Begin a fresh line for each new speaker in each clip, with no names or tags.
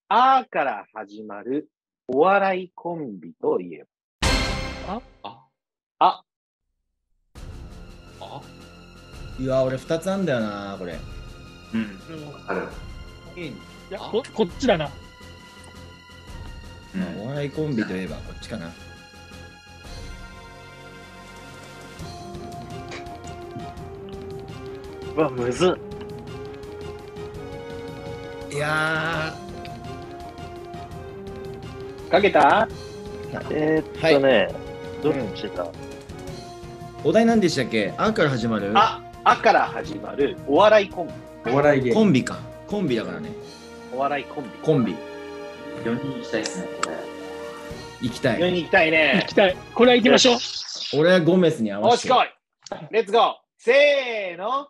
あから始まるお笑いコンビといえば。
いや、俺2つあんだよな、これ。
うん。ある。
いや、こっちだな。
お笑いコンビといえばこっちかな。
うわ、むずっ。
いや
かけた？
はい、
どっちだ？
お題何でしたっけ？あから始まる
あから始まるお笑いコンビ。
お笑い芸人。
コンビか。コンビだからね。
お笑いコンビ。
コンビ。
4人行きたいっすね、これ。
行きた
4人
い。
行きたいね。
行きたい。これは行きましょう。
俺はゴメスに合わせて。
おしこい。レッツゴー。せーの。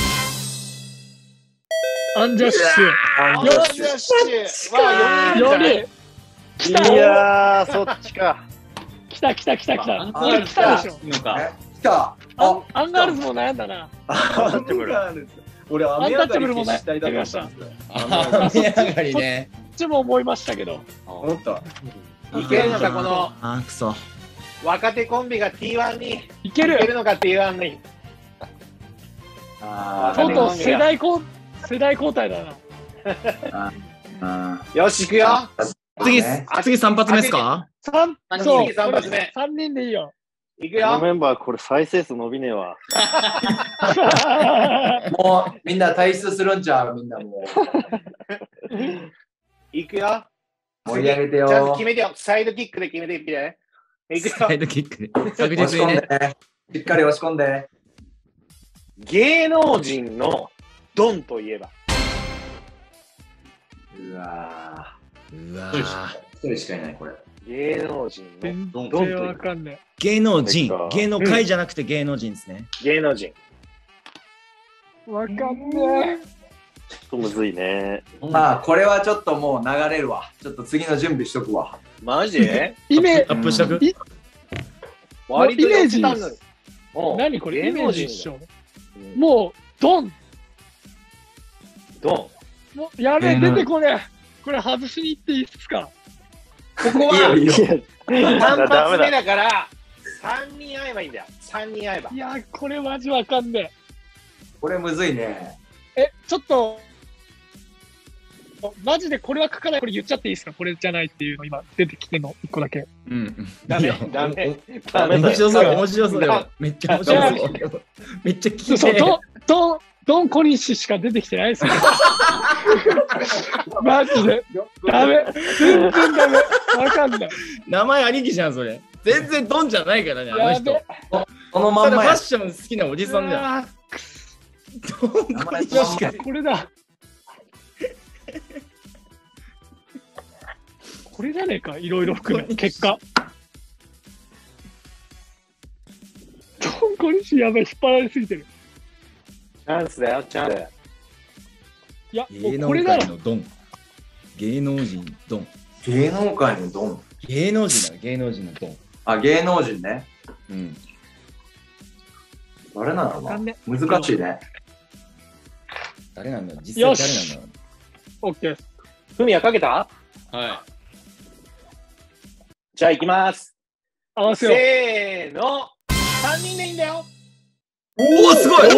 アンジャッシュ。
よしよし。わあ、4人
4人。来た。
いやー、そっちか。
来た。これ来たでしょ。
来
た。
アンガールズも悩んだな。
俺、雨上がり消したいだったんですよ。
雨上がりね。
こっちも思いましたけど。
思った。
いけるのか、この
あ、くそ。
若手コンビが T1 に
いける。
いけるのか T1 に。
とうとう世代交代だな。
よし、行くよ。
次3発目ですか
そう、
3発目。
3人でいいよ。
行くよ。
メンバー、これ再生数伸びねえわ。
もう、みんな退出するんちゃうみんなもう。
行くよ。
盛り上げてよ。
ちゃんと決めてよ。サイドキックで決めていってね。行くよ。
サイドキックで。確
押し
実にね。
込んで。しっかり押し込んで。
芸能人のドンといえば。
うわ
うわ
ぁ。一人しかいない、これ。
芸能人
全
のドンとい
然
えば。
わかんない。
芸能人
そっか。
芸能界じゃなくて芸能人ですね。
芸能人。
わかんね
ちょっとむずいね。
まあ、これはちょっともう流れるわ。ちょっと次の準備しとくわ。
マジ
え。イメ
アップしとく
割と
イメージ
寄せたのに。
何これイメー
芸能人
ジ一緒。もう、ドン。
ドン。
もう、やべえ、出てこねえ。これ外しに行っていいっすか？
ここは
いいよ。
3発目だから3人会えばいいんだよ。3人会えば。
いやー、これマジわかんね
これむずいね。
え。ちょっと、マジでこれは書かない。これ言っちゃっていいですか？これじゃないっていうの今出てきての1個だけ。
うん。
ダメ
いいよ
ダメ
面白そう、面白そうだよ。めっちゃ面白そう。めっちゃ聞いて。
そう、ドン小西しか出てきてないですよ。マジで。ダメ。全然ダメ。わかんない。
名前ありきじゃん、それ。全然ドンじゃないからね、あの人。
や
そのま
ただファ
んまや。
ッション好きなおじさんじゃん。
あ
ドンコにしか
ーこれだ。これじゃねえか、いろいろ含め、結果。ドン小西やばい、引っ張られすぎてる。
チャンスだよ、チャンス。
いや、
芸能
これだろ。
界のドン。芸能人ドン。
芸能界のドン。
芸能人だ、芸能人のドン。
あ、芸能人ね。
うん。
誰なの
わかんね
難しいね。
誰なんだろう、実際誰なんだろう。
オッケーです。
ふみやかけた？
は
じゃあ行きます。
合わせよう。
せーの。3人でいいんだよ。
おお、すごい。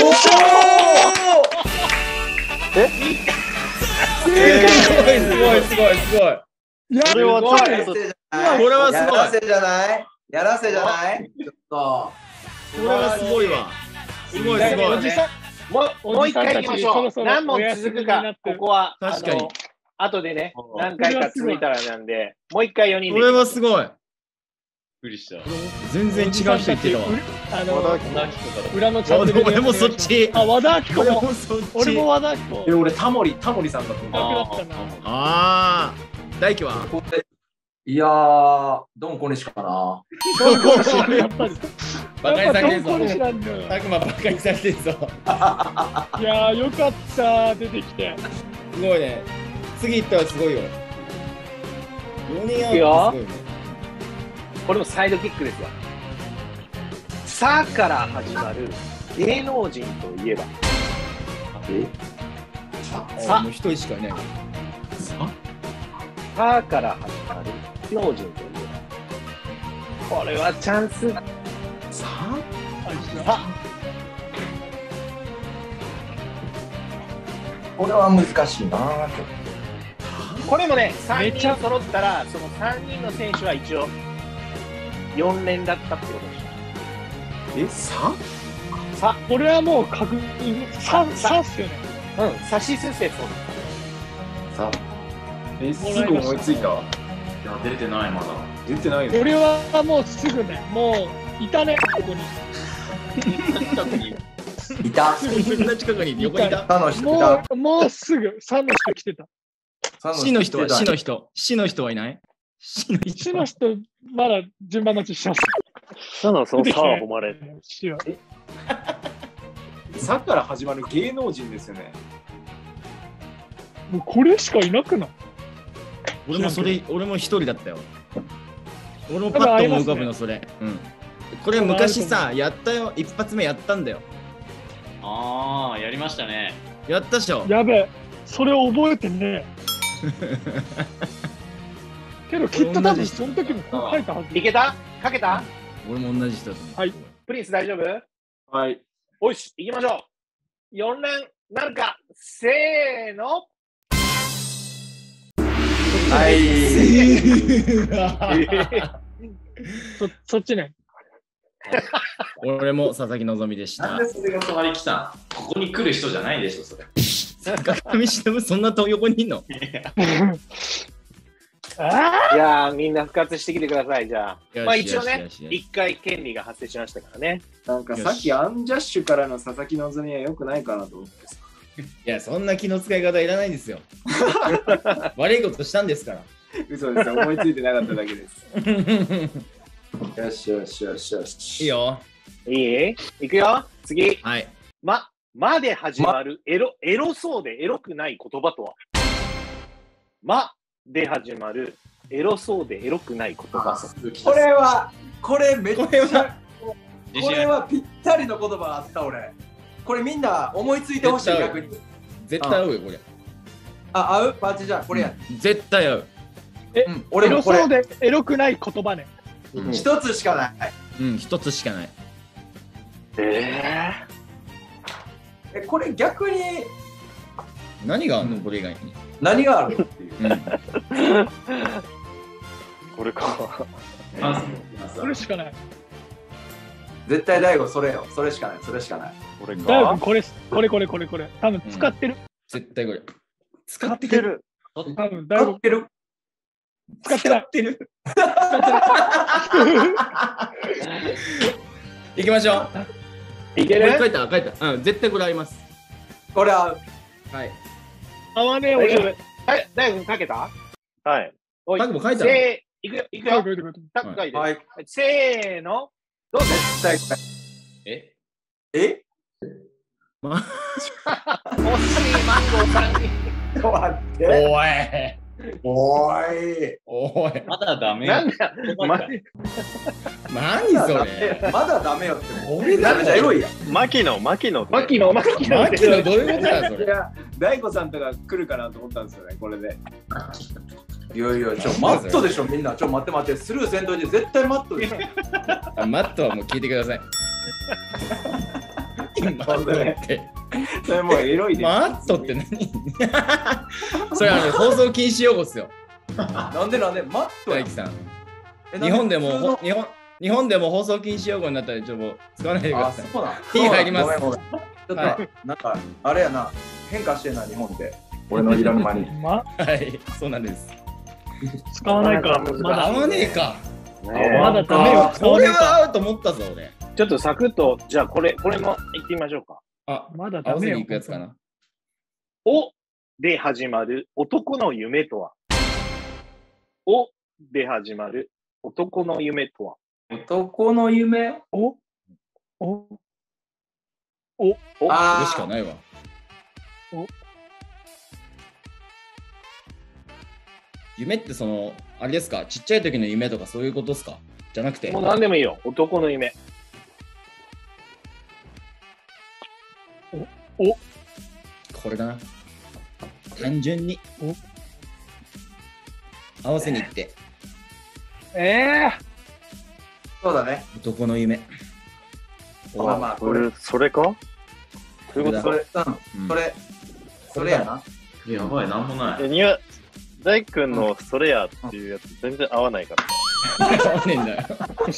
すごい。
や
それは
ばい
ちょっと
これはすごい
やらせじゃないやらせじゃないちょっと。
これはすごいわ。すごい。
おじさん、
もう一回行きましょう。
そろそろ
何問続くか、ここは。
確かに。
後でね、何回か続いたらなんで、もう一回4人で。
これはすごい。
びっくりした。
全然違う人言ってたわ。
裏のチャンネルで
俺もそっち。
あ、和田アキ子
俺
も。
もそっち。
俺も和田アキ子。
俺、タモリさんだと思う。
楽だったな。
ああ。大輝は
いやー、ドンコニシかな。
やっぱり。
バカにされてるぞ
やっぱドンコニシなんだよ。
たくまバカにされてるぞ。
いやー、よかった、出てきて。
すごいね。次行ったらすごいよ。4人
いくよ
アウトすごいね。
これもサイドキックですよ。さから始まる芸能人といえば。
あもう一人しかいない。
さから始まる芸能人といえば。これはチャンス。
さ
さ。
これは難しいな。
これもね、3
めちゃ
人揃ったら、その3人の選手は一応4連だったってことです。
さ
さ、
これはもう確認、さっすよね。
さしすせそう
さすぐ思いついた。
いや、出てない、まだ。
出てないよ。
これはもうすぐね、もういたね、ここに。
近くに。
いた。
そんな近くに横にいた。
他の人いた。
もうすぐ3の人来てた。
死の人は、死の
人。
人。死の人はいない死の
死
人。
の人、まだ順番待ちしてます。
なのその差は誉れ。
死は
さから始まる芸能人ですよね。
もうこれしかいなくない？
俺も一人だったよ。俺もパッと思い浮かぶの、それ。うん。これ昔さ、やったよ。一発目やったんだよ。
ああ、やりましたね。
やったっしょ。
やべえ、それを覚えてねけどきっと多分その時も書いたはず。
いけた？かけた？
俺も同じ人だと思う。
はい。
プリンス大丈夫？
はい。
おいし、行きましょう。4連なるか。せーの。
そっちね。
俺も佐々木希でした
なんで。それが隣来たん？ここに来る人じゃないでしょ、それ。
坂上忍、そんな遠横にいんの？
あ
いやー、みんな復活してきてください、じゃあ。
よし
まあ一応ね
よしよし、よし
1回権利が発生しましたからね。
なんかさっきアンジャッシュからの佐々木希は良くないかなと思ってさ。
いや、そんな気の使い方いらないんですよ。悪いことしたんですから。
嘘です。思いついてなかっただけです。よしよしよしよし。
いいよ。
いい？いくよ。次。
はい。
まで始まるエロそうでエロくない言葉とは？まで始まるエロそうでエロくない言葉。
これめっちゃ、
自信ある
これはぴったりの言葉あった俺。これみんな思いついてほしい逆に。
絶対合うよ、これ。
あ、合うパーチじゃん、これや。
絶対合う。
うん、俺
エロ
もこれ
そうでエロくない言葉ね。
一つしかない。
うん、一つしかない。
これ逆に
何があるの、これ以外に。
何があるのっていう。
これか。
それしかない。
絶対大悟それよ。それしかない。それしかない。
これ
だいぶ
か。
これ。多分使ってる。
絶対これ。使
使ってる。
多分だいぶ
合ってる。
使ってない。
ってる。行きましょう。
いける？
これ書いた。うん、絶対これ合います。
これ合う。
はい。
合わねえ
大丈
俺。
夫。はい、大君かけた？
はい。
おい
タグも書いたの？
いくよ。
書いて
タグ書いて。
はい。
せーの。どうぞ。
絶対こ
え
れ。え？
ま
惜しいマンゴーさんに。
ちょっと待って。
おい。
おい。
おい。
まだダメ
なんだ
何それ。
まだダメよって。
俺だ
めちゃエロいやん。
牧野って。
マキノ
マキノどういうことだよ、それ。
いや、大悟さんとか来るかなと思ったんですよね、これで。
いやいや、マットでしょみんな。待って。スルーせんといて絶対マットでしょ。
マットはもう聞いてください。マットって。
それもうエロいです。
マットって何？それ放送禁止用語っすよ。
なんでマットやん
大樹さん。日本でも日本でも放送禁止用語になったらちょっと使わないでくだ
あ、
さい。
そうなん。
火入ります
ごめん。ちょっと、
は
なんか、あれやな、変化してんな、日本で。俺のいらぬ間に。
はい、そうなんです。
使わないか。まだ
合わねえか。
まだダメよ。使
これ
わねえか。
は合うと思ったぞ、俺。
ちょっとサクッと、じゃあこれも行ってみましょうか。
あ、
まだダメよ。
合わせに行くやつかな。
おで始まる男の夢とは？おで始まる男の夢とは？
男の夢
お
お
これ
あ
しかないわ。夢ってあれですか、ちっちゃい時の夢とかそういうことですか？じゃなくて。
もう何でもいいよ。男の夢。
これだな。単純に。 合わせに行って。
そうだね。
男の夢。
まあまあ、
これ、それかそういうこと
それ、それやな。
やばい、なんもない。
大君のそれやっていうやつ全然合わないから。
合わねえんだよ。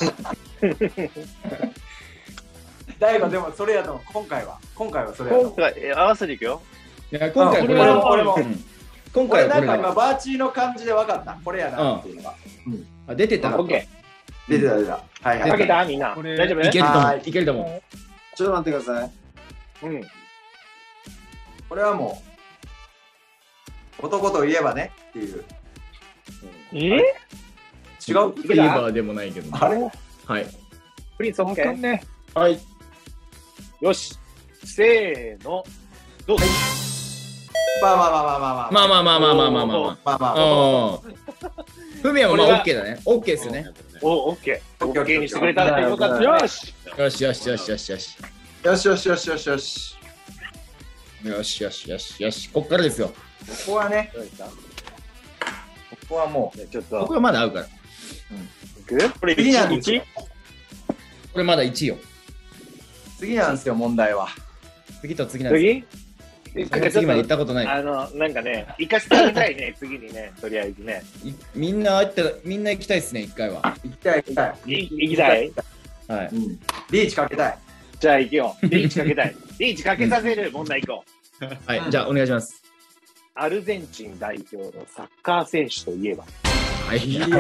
大悟でもそれやと思う。今回はそれやと思う。
今回、合わせにいくよ。
いや、今回
これは
俺も。
今
これ
回はこれだ。
なんか今、バーチーの感じで分かった。これやなっていうのが。
あ、出てた。
オッケ
出てた、出てた。はい
ー。
はい。
かけたみんな。
これ
大丈夫
いけると思う。
はい
いけると思う。
ちょっと待ってください。
うん。
これはもう、男といえばねっていう。違う
フィーバーでもないけど。
あれ
はい。
プリンスオッケー。
わかんね
はい。
よし。せーの。どうぞ。
まあ。
まあまあまあまあまあまあまあまあ。
まあまあ。
ああ。ふみやもまあ OK だね。OK ですよね。
オッケー。
オッケー
オッケーにしてくれたらよかった。よし。
よしよしよしよしよし。
よしよしよしよしよし。
よしよしよしよし。こっからですよ。
ここはね、
どうですか
ここはも
じゃあちょっ、
ことこはまだ合うから。
いく
これ
次なんです
1
よ。
これまだ1よ。
次なんですよ、問題は。
次と次なんです
次
次まで行ったことない。
なんかね、行かせてあげたいね、次にね、とりあえずね。
みんな行きたいですね、1回は。
行きたい、行きたい。
行きたい
はい。
うん。リーチかけたい。
じゃあ行くよ。リーチかけたい。リーチかけさせる問題行こう。
はい、じゃあお願いします。
アルゼンチン代表のサッカー選手といえば。
はい。
いや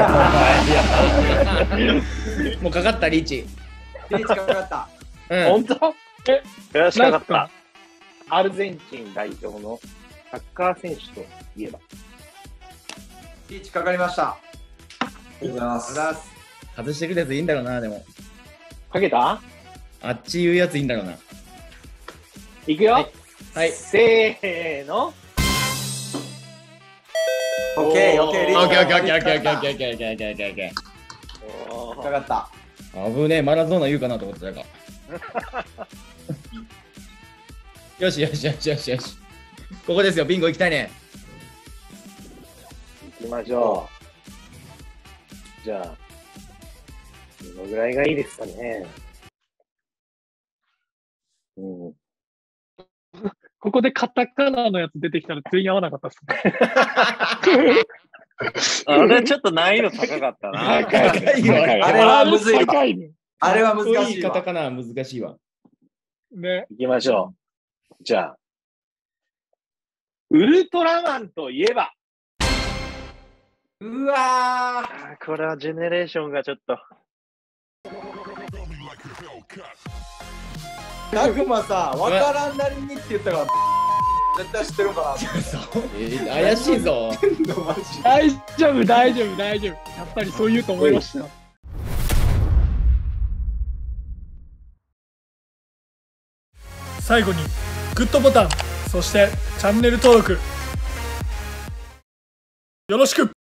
もうかかった、リーチ。
リーチかかった。
うん。
本当
悔しかった。
アルゼンチン代表のサッカー選手といえば。
リーチかかりました。ありがとうございます。
外してくるやついいんだろうな、でも。
かけた
あっち言うやついいんだろうな。
いくよ。
はい。
せーの。
オッケー、オッケー、リーチ
オッケーオッケーオッケーオッケーオッケーオッケーオッケーオッケーオッケーオッケーオッケ
かかった。
ー。危ねえ、マラドーナ言うかなと思ってたか。よしよしよしよしよし。ここですよ、ビンゴ行きたいね。
行きましょう。じゃあ、どのぐらいがいいですかね。うん。
ここでカタカナのやつ出てきたら全員合わなかったっすね。
あれちょっと難易度高かったな。
高いよ。
あれはむずいわ。
高いね。
あれは難しいわ。
カタカナは難しいわ。
ね。
行きましょう。じゃあ、ウルトラマンといえば。
うわ
あーこれはジェネレーションがちょっと。
ー。たくまさ、わからんなりにって言ったから、絶対知ってるかな。
怪しいぞ。
マジで
大丈夫、大丈夫、大丈夫。やっぱりそう言うと思いました。最後にグッドボタン、そしてチャンネル登録よろしく。